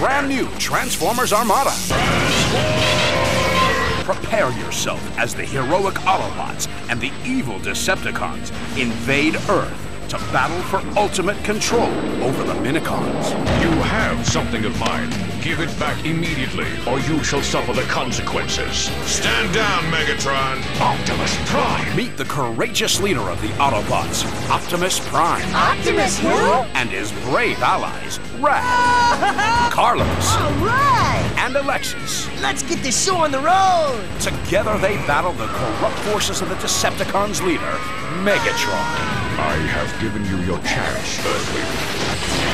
brand new Transformers Armada. Prepare yourself as the heroic Autobots and the evil Decepticons invade Earth to battle for ultimate control over the Minicons. You have something of mine. Give it back immediately, or you shall suffer the consequences. Stand down, Megatron! Optimus Prime! Meet the courageous leader of the Autobots, Optimus Prime. Optimus who? And his brave allies, Raph, Carlos, Alright! and Alexis. Let's get this show on the road! Together they battle the corrupt forces of the Decepticons' leader, Megatron. I have given you your chance, Earthling.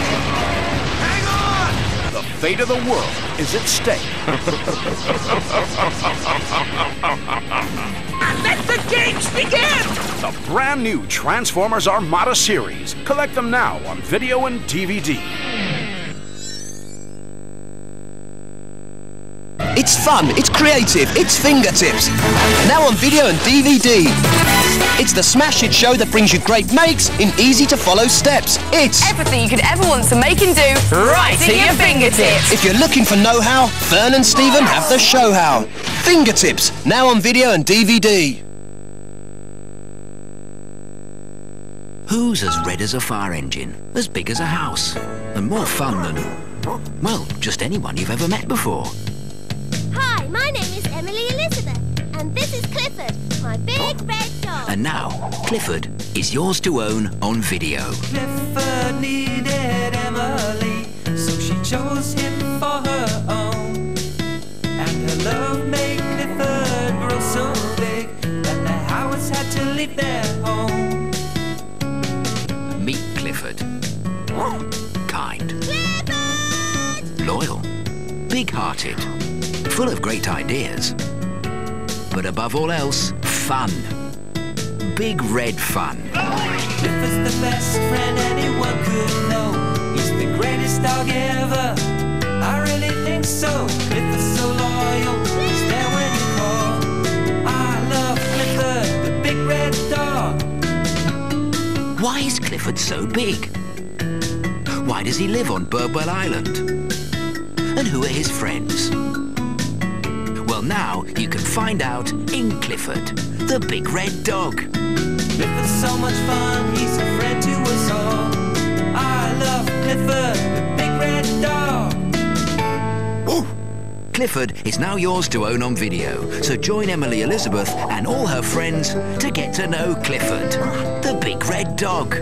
The fate of the world is at stake. Let the games begin! The brand new Transformers Armada series. Collect them now on video and DVD. It's fun, it's creative, it's fingertips. Now on video and DVD. It's the smash hit show that brings you great makes in easy-to-follow steps. It's everything you could ever want to make and do right at your fingertips. If you're looking for know-how, Fern and Stephen have the show-how. Fingertips, now on video and DVD. Who's as red as a fire engine, as big as a house, and more fun than, well, just anyone you've ever met before? Hi, my name is Emily Elizabeth, and this is Clifford, my big red dog. And now, Clifford is yours to own on video. Clifford needed Emily, so she chose him for her own. And her love made Clifford grow so big that the Howards had to leave their home. Meet Clifford. Kind. Clifford! Loyal. Big-hearted. Full of great ideas. But above all else, fun. Big red fun. Clifford's the best friend anyone could know. He's the greatest dog ever. I really think so. Clifford's so loyal. He's there when you call. I love Clifford, the big red dog. Why is Clifford so big? Why does he live on Birdwell Island? And who are his friends? Well, now you can find out in Clifford, the big red dog. Clifford's so much fun, he's a friend to us all. I love Clifford, the big red dog. Woo! Clifford is now yours to own on video, so join Emily Elizabeth and all her friends to get to know Clifford, the big red dog.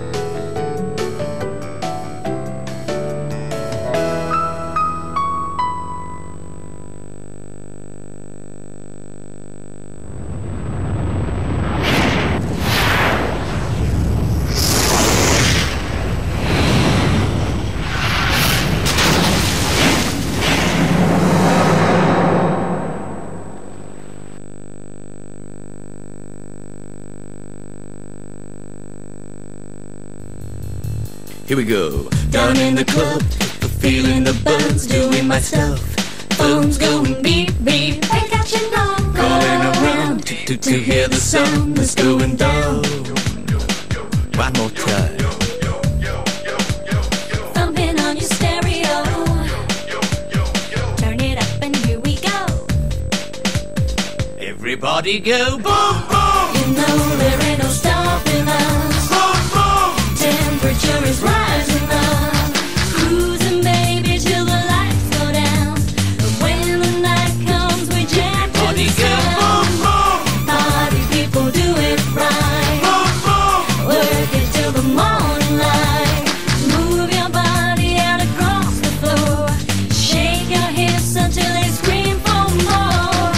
Here we go. Down in the club, feeling the buzz, doing my stuff. Phone's going beep beep, They catching on. calling around to hear the sound that's going down. One more time. Thumping on your stereo. Turn it up and here we go. Everybody go boom boom. You know there ain't no stopping us. Boom boom. Temperature is rising up. Cruising baby till the lights go down. And when the night comes we jam to Everybody the go boom sound. boom. Party people do it right. Boom boom. Work it till the morning light. Move your body out across the floor. Shake your hips until they scream for more.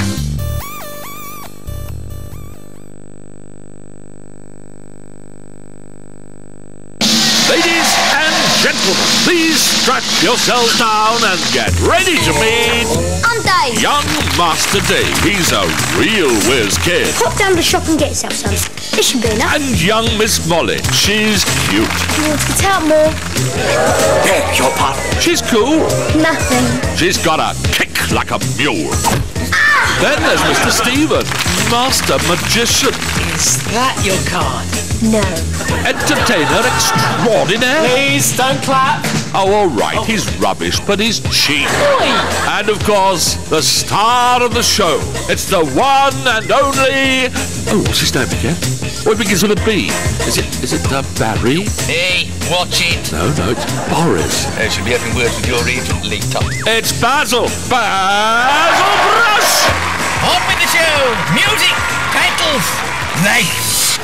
Ladies and gentlemen, please strap yourselves down and get ready to meet I'm Dave. young Master Dave. He's a real whiz kid. Pop down the shop and get yourself some. This should be enough. And young Miss Molly. She's cute. You want to get out more? Beg your pardon. She's cool. Nothing. She's got a kick like a mule. Then there's Mr. Stephen, Master Magician. Is that your card? No. Entertainer extraordinaire. Please don't clap. Oh, all right, he's rubbish, but he's cheap. And, of course, the star of the show. It's the one and only... Oh, what's his name again? Oh, it begins with a B. Is it Barry? Hey, watch it. No, it's Boris. I should be having words with your agent later. It's Basil! Basil Brush! On with the show! Music! Titles! Right!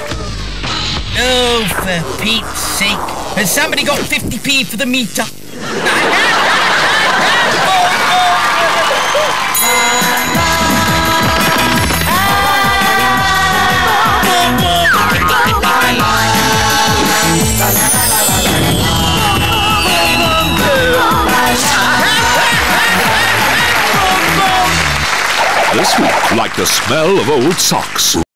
Oh, for Pete's sake. Has somebody got 50p for the meter? This week, like the smell of old socks.